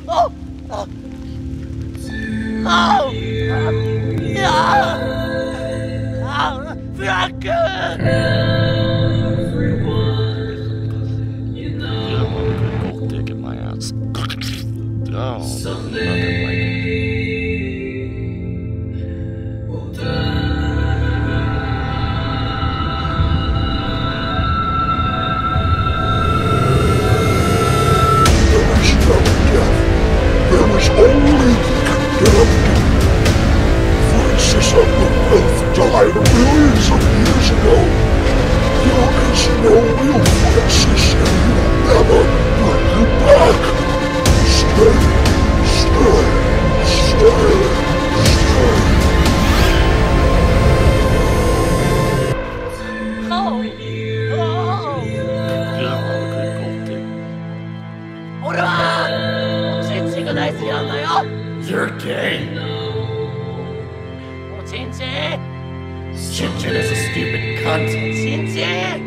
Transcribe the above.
Oh! Oh! Oh! Gold dick in my ass. Oh, nothing like it. There is only the condemned. Francis and the Elf died millions of years ago. There is no real Francis, and he'll never bring you back. Stay, stay, stay, stay. You're gay. Chin-Chin is a stupid cunt. Chin-Chin!